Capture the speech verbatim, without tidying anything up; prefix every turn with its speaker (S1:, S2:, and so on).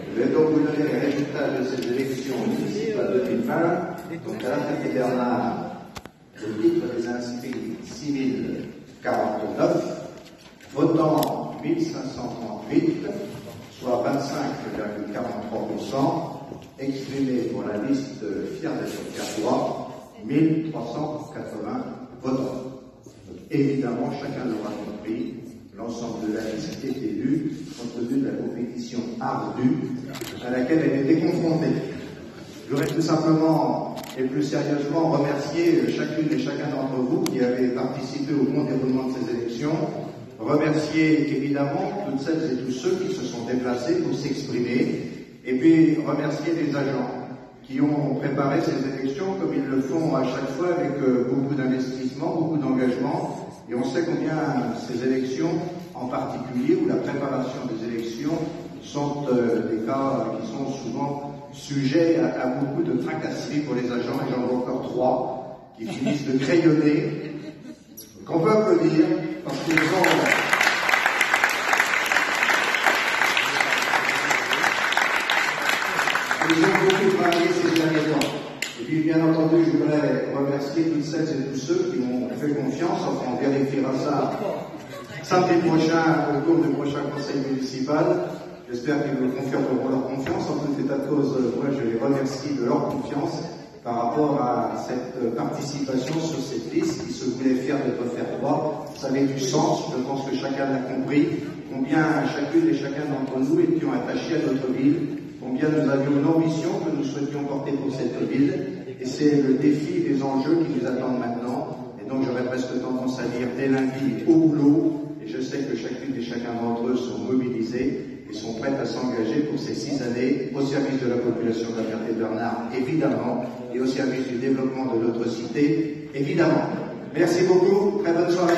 S1: Je vais donc vous donner les résultats de ces élections municipales deux mille vingt. Donc, à la Ferté Bernard, le titre des inscrits six mille quarante-neuf, votant mille cinq cent trente-huit, soit vingt-cinq virgule quarante-trois pour cent, exprimé pour la liste Fier d'être Cartois, mille trois cent quatre-vingts votants. Évidemment, chacun l'aura compris, l'ensemble de la liste est élue, compte tenu de la compétition ardue à laquelle elle était confrontée. Je voudrais tout simplement et plus sérieusement remercier chacune et chacun d'entre vous qui avez participé au bon déroulement de ces élections. Remercier évidemment toutes celles et tous ceux qui se sont déplacés pour s'exprimer, et puis remercier les agents qui ont préparé ces élections comme ils le font à chaque fois avec beaucoup d'investissement, beaucoup d'engagement. Et on sait combien ces élections, en particulier, ou la préparation des élections, sont euh, des cas qui sont souvent sujets à, à beaucoup de tracasseries pour les agents. Et j'en vois encore trois qui finissent de crayonner, qu'on peut applaudir, parce qu'ils ont... Ils ont beaucoup travaillé ces derniers temps. Et puis, bien entendu, je voudrais remercier toutes celles et tous ceux qui m'ont fait confiance. Enfin, on vérifiera ça samedi prochain, au cours du prochain conseil municipal. J'espère qu'ils me confirmeront leur confiance. En tout état de cause, moi, je les remercie de leur confiance par rapport à cette participation sur cette liste qui se voulait fière d'être Fertois. Ça avait du sens. Je pense que chacun l'a compris. Combien chacune et chacun d'entre nous étions attachés à notre ville. Combien nous avions une ambition que nous souhaitions porter pour cette ville, et c'est le défi des enjeux qui nous attendent maintenant. Et donc j'aurais presque tendance à dire dès lundi au boulot, et je sais que chacune et chacun d'entre eux sont mobilisés et sont prêts à s'engager pour ces six années au service de la population de la Ferté-Bernard, évidemment, et au service du développement de notre cité, évidemment. Merci beaucoup, très bonne soirée.